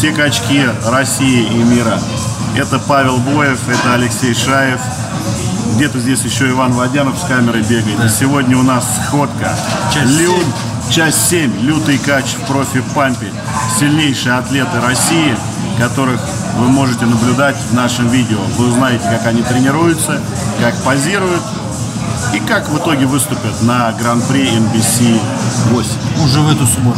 все качки России и мира. Это Павел Боев, это Алексей Шаев. Где-то здесь еще Иван Водянов с камерой бегает. И сегодня у нас сходка. Часть 7. Лютый кач в профи-пампе. Сильнейшие атлеты России, которых вы можете наблюдать в нашем видео. Вы узнаете, как они тренируются, как позируют и как в итоге выступят на Гран-при NBC 8. Уже в эту субботу.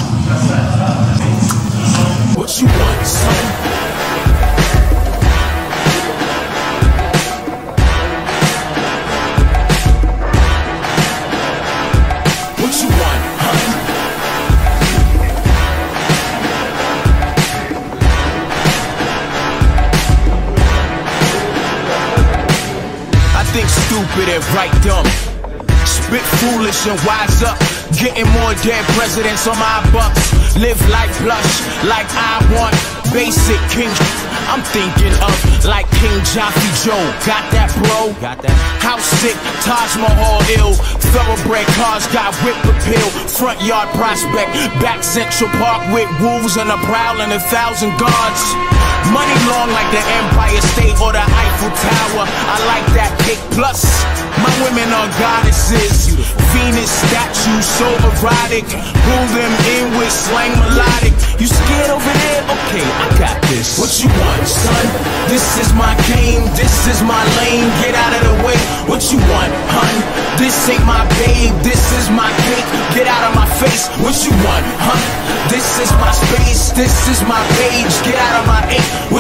Stupid and right dumb. Spit foolish and wise up. Getting more dead presidents on my bucks. Live life plush like I want. Basic king. I'm thinking of like King Joffy Joe. Got that, bro? Got that? House sick, Taj Mahal ill. Thoroughbred cars got whip appeal. Front yard prospect, back Central Park with wolves and a prowl and 1,000 guards. Money long like the Empire State or the Eiffel Tower. I like that cake. Plus, my women are goddesses. Venus statues, so erotic. Pull them in with slang melodic. You scared over there? Okay, I got this. What you want, son? This is my game. This is my lane. Get out of the way. What you want, hun? This ain't my babe. This is my cake. Get out of my face. What you want, hun? This is my space. This is my page. Get out of my ink.